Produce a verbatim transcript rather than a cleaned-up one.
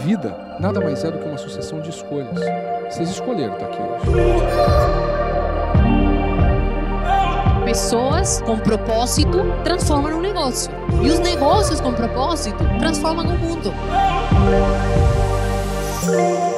vida nada mais é do que uma sucessão de escolhas. Vocês escolheram estar aqui hoje. Pessoas com propósito transformam um negócio. E os negócios com propósito transformam o mundo.